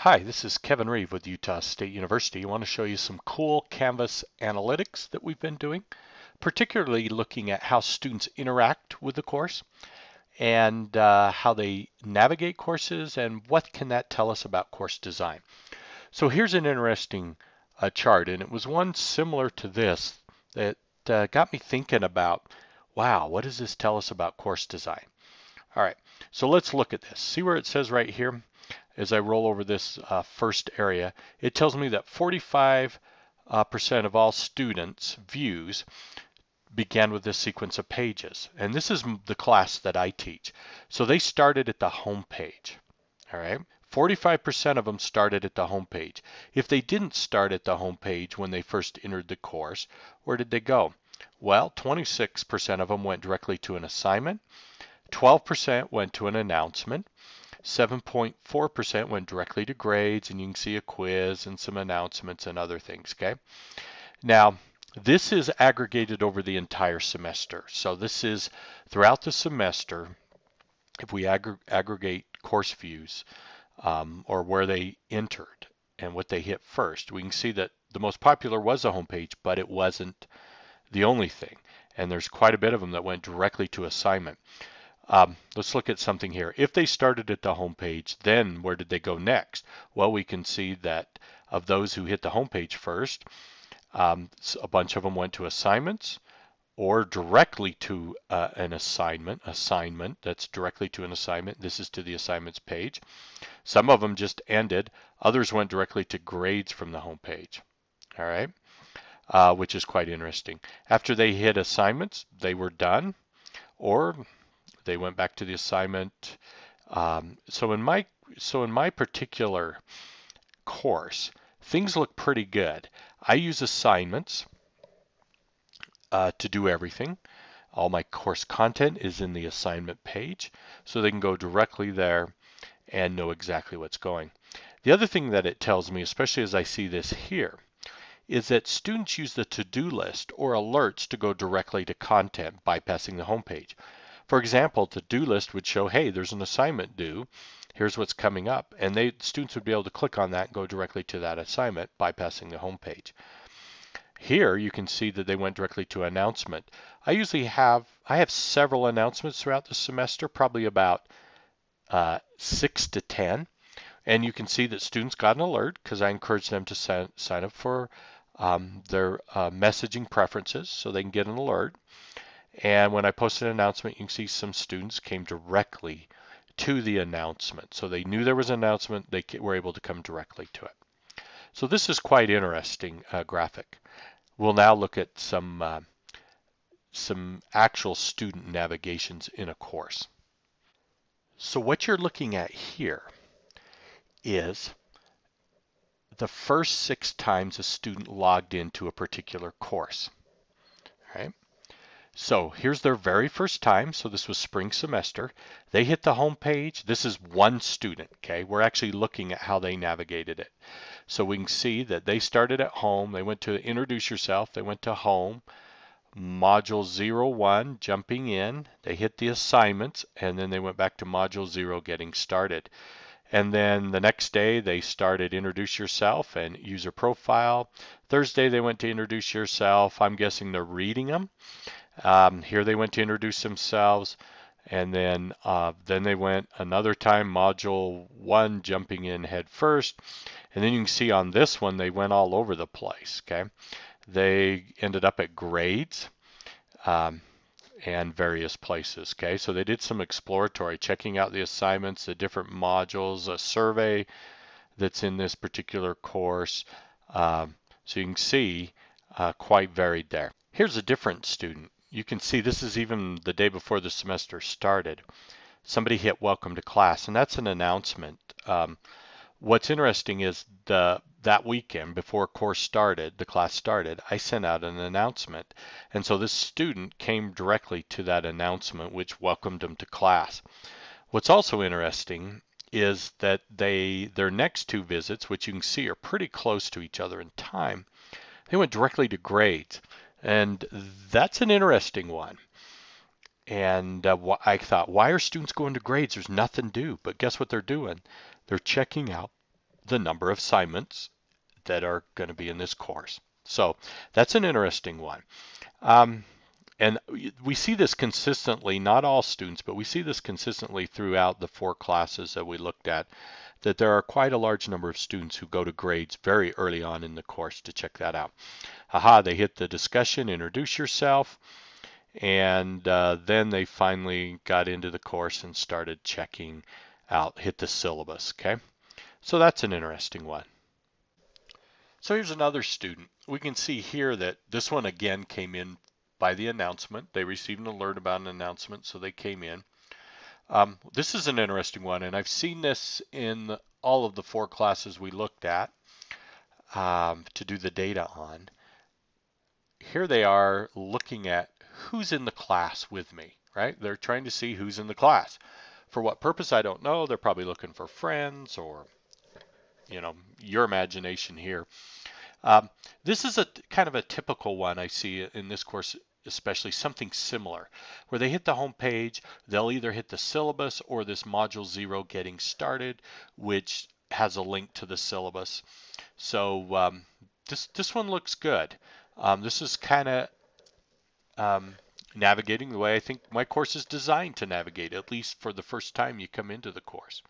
Hi, this is Kevin Reeve with Utah State University. I want to show you some cool Canvas analytics that we've been doing, particularly looking at how students interact with the course and how they navigate courses and what can that tell us about course design. So here's an interesting chart, and it was one similar to this that got me thinking about, wow, what does this tell us about course design? All right, so let's look at this. See where it says right here? As I roll over this first area, it tells me that 45% of all students' views began with this sequence of pages. And this is the class that I teach. So they started at the home page. All right. 45% of them started at the home page. If they didn't start at the home page when they first entered the course, where did they go? Well, 26% of them went directly to an assignment. 12% went to an announcement. 7.4% went directly to grades, and you can see a quiz and some announcements and other things, okay? Now, this is aggregated over the entire semester. So this is throughout the semester, if we aggregate course views or where they entered and what they hit first, we can see that the most popular was the homepage, but it wasn't the only thing. And there's quite a bit of them that went directly to assignment. Let's look at something here. If they started at the home page, then where did they go next? Well, we can see that of those who hit the home page first, a bunch of them went to assignments or directly to an assignment that's directly to an assignment. This is to the assignments page. Some of them just ended. Others went directly to grades from the home page. All right, which is quite interesting. After they hit assignments, they were done, or they went back to the assignment. So in my particular course, things look pretty good. I use assignments to do everything. All my course content is in the assignment page, so they can go directly there and know exactly what's going. The other thing that it tells me, especially as I see this here, is that students use the to-do list or alerts to go directly to content, bypassing the home page. For example, the to-do list would show, hey, there's an assignment due. Here's what's coming up. And students would be able to click on that and go directly to that assignment, bypassing the home page. Here you can see that they went directly to announcement. I have several announcements throughout the semester, probably about 6 to 10. And you can see that students got an alert because I encouraged them to sign up for their messaging preferences so they can get an alert. And when I posted an announcement, you can see some students came directly to the announcement. So they knew there was an announcement, they were able to come directly to it. So this is quite interesting graphic. We'll now look at some actual student navigations in a course. So what you're looking at here is the first 6 times a student logged into a particular course. All right. So here's their very first time. So this was spring semester. They hit the home page. This is one student, okay? We're actually looking at how they navigated it. So we can see that they started at home. They went to introduce yourself. They went to home, module 01, jumping in. They hit the assignments, and then they went back to module 0, getting started. And then the next day they started introduce yourself and user profile. Thursday they went to introduce yourself. I'm guessing they're reading them. Here they went to introduce themselves, and then they went another time, module 1, jumping in head first. And then you can see on this one, they went all over the place, okay? They ended up at grades and various places, okay? So they did some exploratory, checking out the assignments, the different modules, a survey that's in this particular course. So you can see quite varied there. Here's a different student. You can see this is even the day before the semester started. Somebody hit welcome to class, and that's an announcement. What's interesting is that weekend before the class started, I sent out an announcement. And so this student came directly to that announcement, which welcomed them to class. What's also interesting is that their next 2 visits, which you can see are pretty close to each other in time, they went directly to grades. And that's an interesting one. And I thought, why are students going to grades? There's nothing due. But guess what they're doing? They're checking out the number of assignments that are going to be in this course. So that's an interesting one. Um, and we see this consistently, not all students, but we see this consistently throughout the 4 classes that we looked at, that there are quite a large number of students who go to grades very early on in the course to check that out. Aha, they hit the discussion, introduce yourself, and then they finally got into the course and started checking out, hit the syllabus, okay? So that's an interesting one. So here's another student. We can see here that this one again came in by the announcement. They received an alert about an announcement, so they came in. This is an interesting one, and I've seen this in all of the 4 classes we looked at to do the data on. Here they are looking at who's in the class with me, right? They're trying to see who's in the class. For what purpose, I don't know. They're probably looking for friends or, your imagination here. This is a kind of a typical one I see in this course, especially something similar, where they hit the home page, they'll either hit the syllabus or this module 0 getting started, which has a link to the syllabus. So this one looks good. This is kind of navigating the way I think my course is designed to navigate, at least for the first time you come into the course.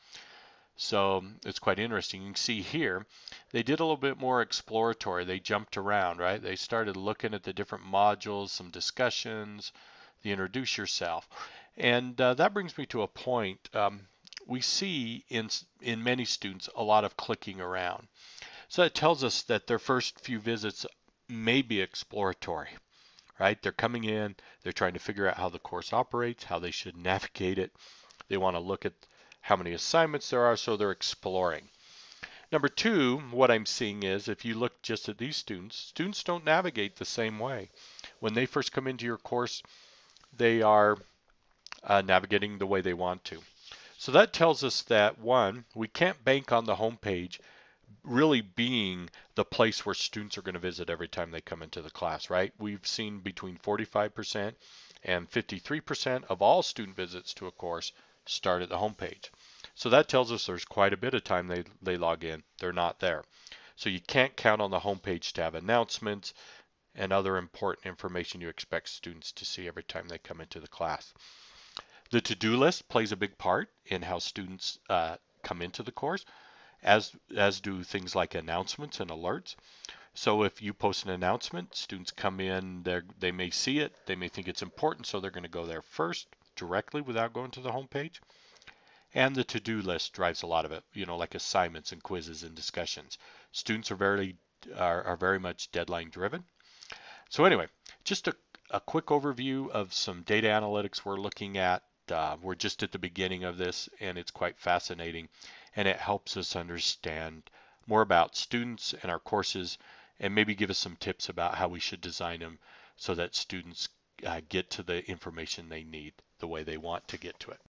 So it's quite interesting. You can see here, they did a little bit more exploratory. They jumped around, right? They started looking at the different modules, some discussions, the introduce yourself. And that brings me to a point. We see in many students a lot of clicking around. So that tells us that their first few visits may be exploratory, right? They're coming in, they're trying to figure out how the course operates, how they should navigate it. They want to look at how many assignments there are, so they're exploring. Number 2, what I'm seeing is if you look just at these students don't navigate the same way. When they first come into your course, they are navigating the way they want to. So that tells us that, 1, we can't bank on the home page really being the place where students are going to visit every time they come into the class, right? We've seen between 45% and 53% of all student visits to a course start at the home page. So that tells us there's quite a bit of time they log in. They're not there. So you can't count on the home page to have announcements and other important information you expect students to see every time they come into the class. The to-do list plays a big part in how students come into the course, as do things like announcements and alerts. So if you post an announcement, students come in, they may see it, they may think it's important, so they're going to go there first directly without going to the home page. And the to-do list drives a lot of it, like assignments and quizzes and discussions. Students are very much deadline driven. So anyway, just a quick overview of some data analytics we're looking at. We're just at the beginning of this, and it's quite fascinating, and it helps us understand more about students and our courses, and maybe give us some tips about how we should design them so that students get to the information they need the way they want to get to it.